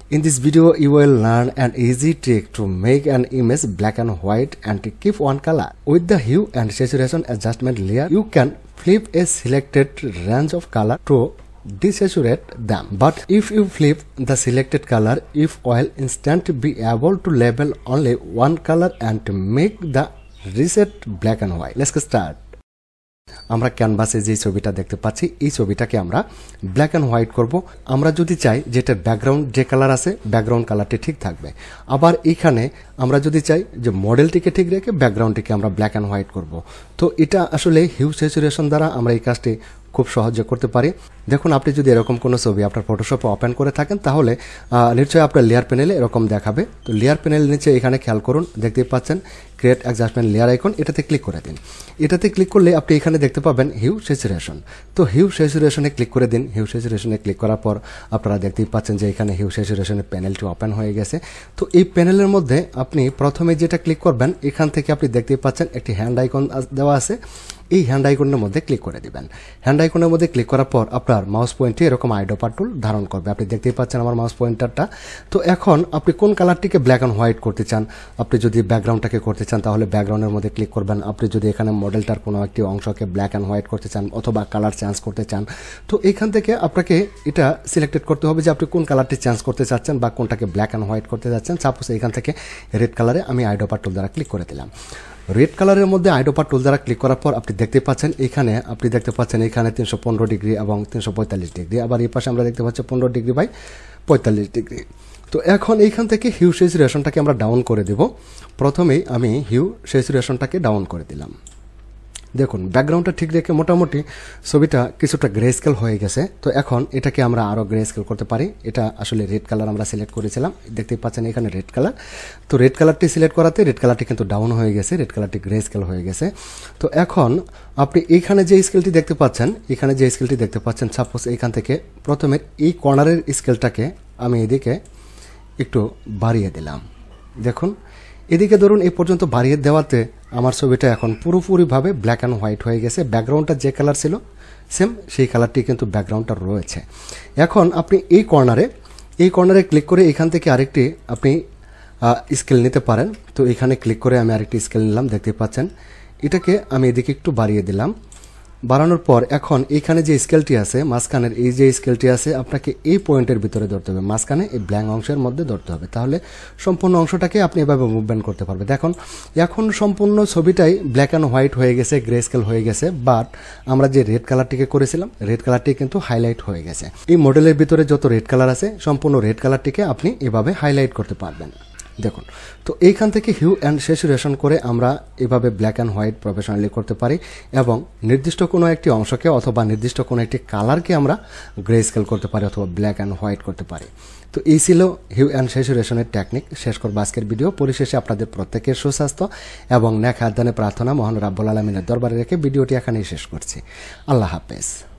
In this video, you will learn an easy trick to make an image black and white and to keep one color. With the hue and saturation adjustment layer, you can flip a selected range of color to desaturate them. But if you flip the selected color, it will instantly be able to label only one color and to make the reset black and white. Let's get started. আমরা ক্যানভাসে যে ছবিটা দেখতে পাচ্ছি এই ছবিটাকে আমরা black and white করব। আমরা যদি চাই যেটা ব্যাকগ্রাউন্ড যে কালার আছে ব্যাকগ্রাউন্ড কালারটি ঠিক থাকবে, আবার এখানে আমরা যদি চাই যে মডেলটিকে ঠিক রেখে ব্যাকগ্রাউন্ডটিকে আমরা ব্ল্যাক এন্ড হোয়াইট করব। তো এটা আসলে হিউ স্যাচুরেশন দ্বারা আমরা এই কাজটি খুব সহজে করতে পারি। দেখুন, আপনি যদি এরকম কোনো ছবি আপনার ফটোশপে ওপেন করে থাকেন তাহলে নিশ্চয়ই আপনার লেয়ার প্যানেলে এরকম দেখাবে। তো লেয়ার প্যানেল নিচে এখানে খেয়াল করুন, দেখতেই পাচ্ছেন ক্রিয়েট অ্যাডজাস্টমেন্ট লেয়ার আইকন, এটাতে ক্লিক করে দিন। এটাতে ক্লিক করলে আপনি এখানে দেখতে পাবেন হিউ স্যাচুরেশন। তো হিউ স্যাচুরেশনে ক্লিক করে দিন। হিউ স্যাচুরেশনে ক্লিক করার পর আপনারা দেখতেই পাচ্ছেন যে এখানে হিউ স্যাচুরেশনের প্যানেলটি ওপেন হয়ে গেছে। তো এই প্যানেলের মধ্যে আপনি প্রথমে যেটা ক্লিক করবেন, এখান থেকে আপনি দেখতেই পাচ্ছেন একটি হ্যান্ড আইকন দেওয়া আছে। এই হ্যান্ড আইকনের মধ্যে ক্লিক করে দিবেন। হ্যান্ড আইকনের মধ্যে ক্লিক করার পর আপনার মাউস পয়েন্টটি এরকম আইডোপার টুল ধারণ করবে। আপনি দেখতেই পাচ্ছেন আমার মাউস পয়েন্টারটা। তো এখন আপনি কোন কালারটিকে ব্ল্যাক অ্যান্ড হোয়াইট করতে চান, আপনি যদি ব্যাকগ্রাউন্ডটাকে করতে চান তাহলে ব্যাকগ্রাউন্ডের মধ্যে ক্লিক করবেন। আপনি যদি এখানে মডেলটার কোনো একটি অংশকে ব্ল্যাক অ্যান্ড হোয়াইট করতে চান অথবা কালার চেঞ্জ করতে চান, তো এখান থেকে আপনাকে এটা সিলেক্টেড করতে হবে যে আপনি কোন কালারটি চেঞ্জ করতে চাচ্ছেন বা কোনটাকে ব্ল্যাক অ্যান্ড হোয়াইট করতে চাচ্ছেন। সাপোজ এখান থেকে রেড কালারে আমি আইডোপার টুল দ্বারা ক্লিক করে দিলাম। রেড কালারের মধ্যে আইডোপার টুল দ্বারা ক্লিক করার পর আপনি দেখতে পাচ্ছেন এখানে 315 ডিগ্রি এবং 345 ডিগ্রি, আবার এই পাশে আমরা দেখতে পাচ্ছি 15 ডিগ্রি বাই 45 ডিগ্রি। তো এখন এইখান থেকে হিউ স্যাচুরেশনটাকে আমরা ডাউন করে দেব। প্রথমেই আমি হিউ স্যাচুরেশনটাকে ডাউন করে দিলাম। দেখুন, ব্যাকগ্রাউন্ডটা ঠিক রেখে মোটামুটি ছবিটা কিছুটা গ্রে স্কেল হয়ে গেছে। তো এখন এটাকে আমরা আরও গ্রে স্কেল করতে পারি। এটা আসলে রেড কালার আমরা সিলেক্ট করেছিলাম, দেখতেই পাচ্ছেন এখানে রেড কালার। তো রেড কালারটি সিলেক্ট করাতে রেড কালারটি কিন্তু ডাউন হয়ে গেছে, রেড কালারটি গ্রে স্কেল হয়ে গেছে। তো এখন আপনি এইখানে যে স্কেলটি দেখতে পাচ্ছেন, সাপোজ এইখান থেকে প্রথমে এই কর্নারের স্কেলটাকে আমি এদিকে একটু বাড়িয়ে দিলাম। দেখুন, এদিকে ধরুন এই পর্যন্ত বাড়িয়ে দেওয়াতে আমার ছবিটা এখন পুরোপুরিভাবে ব্ল্যাক অ্যান্ড হোয়াইট হয়ে গেছে। ব্যাকগ্রাউন্ডটা যে কালার ছিল সেম সেই কালারটি কিন্তু ব্যাকগ্রাউন্ডটা রয়েছে। এখন আপনি এই কর্নারে ক্লিক করে এখান থেকে আরেকটি আপনি স্কেল নিতে পারেন। তো এখানে ক্লিক করে আমি আরেকটি স্কেল নিলাম, দেখতে পাচ্ছেন এটাকে আমি এদিকে একটু বাড়িয়ে দিলাম। বাড়ানোর পর এখন এইখানে যে স্কেলটি আছে মাঝখানের, এই যে স্কেলটি আছে আপনাকে এই পয়েন্টের ভিতরে ধরতে হবে, মাঝখানে এই ব্ল্যাঙ্ক অংশের মধ্যে ধরতে হবে, তাহলে সম্পূর্ণ অংশটাকে আপনি এভাবে মুভমেন্ট করতে পারবেন। দেখুন, এখন সম্পূর্ণ ছবিটাই ব্ল্যাক অ্যান্ড হোয়াইট হয়ে গেছে, গ্রে স্কেল হয়ে গেছে। বাট আমরা যে রেড কালারটিকে করেছিলাম রেড কালারটি কিন্তু হাইলাইট হয়ে গেছে। এই মডেলের ভিতরে যত রেড কালার আছে সম্পূর্ণ রেড কালারটিকে আপনি এভাবে হাইলাইট করতে পারবেন। দেখুন, তো এইখান থেকে হিউ অ্যান্ড স্যাচুরেশন করে আমরা এভাবে ব্ল্যাক অ্যান্ড হোয়াইট প্রফেশনালি করতে পারি এবং নির্দিষ্ট কোনো একটি অংশকে অথবা নির্দিষ্ট কোনো একটি কালারকে আমরা গ্রে স্কেল করতে পারি অথবা ব্ল্যাক অ্যান্ড হোয়াইট করতে পারি। তো এই ছিল হিউ অ্যান্ড স্যাচুরেশনের টেকনিক। শেষ করব আজকের ভিডিও। পরিশেষে আপনাদের প্রত্যেকের সুস্বাস্থ্য এবং নেক হায়াত দানে প্রার্থনা মহান রাব্বুল আলামিনের দরবারে রেখে ভিডিওটি এখানেই শেষ করছি। আল্লাহ হাফেজ।